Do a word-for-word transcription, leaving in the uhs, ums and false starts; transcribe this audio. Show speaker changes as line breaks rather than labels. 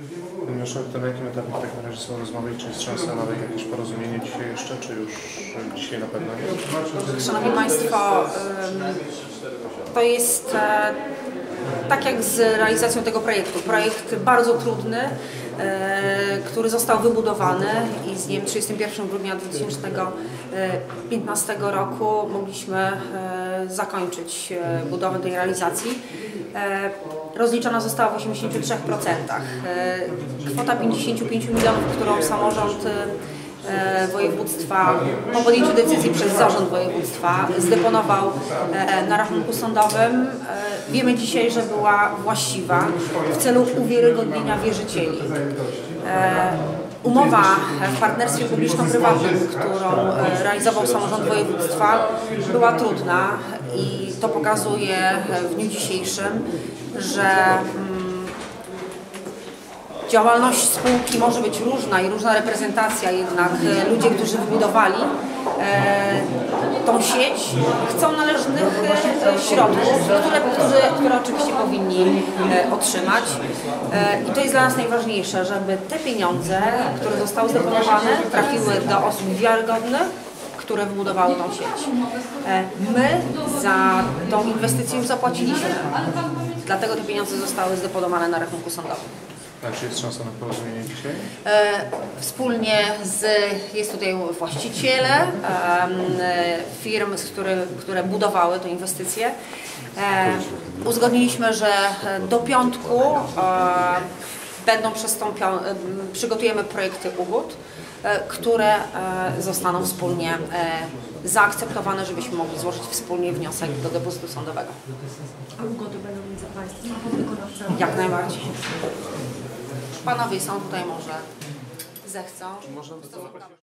Wniosek to na jakim etapie w takim razie są rozmowy i czy jest szansa na jakieś porozumienie dzisiaj jeszcze, czy już dzisiaj na pewno nie?
Szanowni Państwo, to jest tak jak z realizacją tego projektu. Projekt bardzo trudny, który został wybudowany i z dniem trzydziestego pierwszego grudnia dwa tysiące piętnastego roku mogliśmy zakończyć budowę tej realizacji. Rozliczona została w osiemdziesięciu trzech procentach. Kwota pięćdziesięciu pięciu milionów, którą samorząd województwa po podjęciu decyzji przez zarząd województwa zdeponował na rachunku sądowym, wiemy dzisiaj, że była właściwa w celu uwiarygodnienia wierzycieli. Umowa w partnerstwie publiczno-prywatnym, którą realizował samorząd województwa, była trudna i to pokazuje w dniu dzisiejszym, że działalność spółki może być różna i różna reprezentacja, jednak ludzie, którzy wybudowali e, tą sieć, chcą należnych e, środków, które, które, które oczywiście powinni e, otrzymać. E, I to jest dla nas najważniejsze, żeby te pieniądze, które zostały zdeponowane, trafiły do osób wiarygodnych, które wybudowały tą sieć. E, my za tą inwestycję już zapłaciliśmy, dlatego te pieniądze zostały zdeponowane na rachunku sądowym.
A czy jest szansa na porozumienie dzisiaj?
E, wspólnie z, jest tutaj właściciele e, firm, z który, które budowały tę inwestycję. E, uzgodniliśmy, że do piątku e, będą przystąpione, przygotujemy projekty ugód, e, które e, zostaną wspólnie e, zaakceptowane, żebyśmy mogli złożyć wspólnie wniosek do depozytu sądowego.
A ugody będą między Państwem a wykonawcami?
Jak najbardziej. Panowie są tutaj, może zechcą.